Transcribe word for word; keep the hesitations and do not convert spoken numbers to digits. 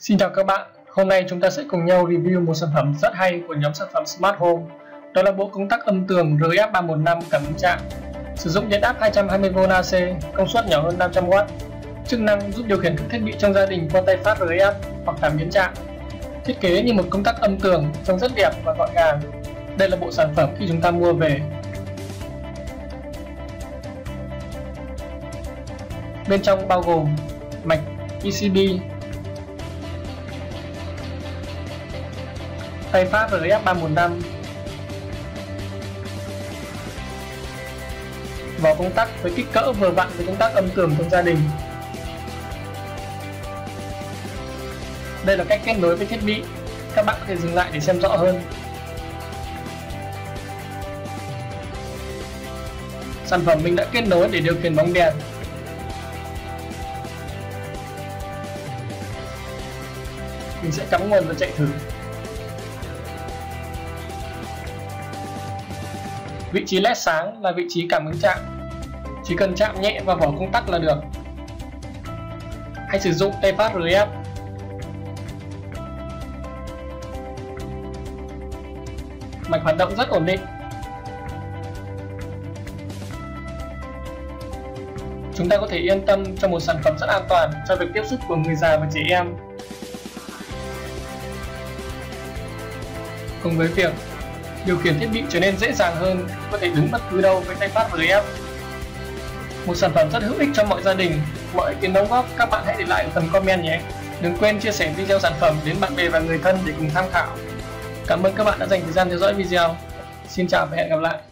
Xin chào các bạn, hôm nay chúng ta sẽ cùng nhau review một sản phẩm rất hay của nhóm sản phẩm Smart Home. Đó là bộ công tắc âm tường R F ba một năm cảm ứng chạm, sử dụng điện áp hai trăm hai mươi vôn A C, công suất nhỏ hơn năm trăm oát, chức năng giúp điều khiển các thiết bị trong gia đình qua tay phát R F hoặc cảm biến chạm. Thiết kế như một công tắc âm tường, trông rất đẹp và gọn gàng. Đây là bộ sản phẩm khi chúng ta mua về. Bên trong bao gồm mạch P C B, tay phát R F ba một năm, vỏ công tắc với kích cỡ vừa vặn với công tắc âm tường trong gia đình. Đây là cách kết nối với thiết bị, các bạn có thể dừng lại để xem rõ hơn. Sản phẩm mình đã kết nối để điều khiển bóng đèn. Mình sẽ cắm nguồn và chạy thử. Vị trí led sáng là vị trí cảm ứng chạm, chỉ cần chạm nhẹ vào vỏ công tắc là được. Hãy sử dụng tay phát R F. Mạch hoạt động rất ổn định. Chúng ta có thể yên tâm cho một sản phẩm rất an toàn cho việc tiếp xúc của người già và trẻ em. Cùng với việc điều khiển thiết bị trở nên dễ dàng hơn, có thể đứng bất cứ đâu với tay phát R F. Một sản phẩm rất hữu ích cho mọi gia đình. Mọi ý kiến đóng góp các bạn hãy để lại ở phần comment nhé. Đừng quên chia sẻ video sản phẩm đến bạn bè và người thân để cùng tham khảo. Cảm ơn các bạn đã dành thời gian theo dõi video. Xin chào và hẹn gặp lại.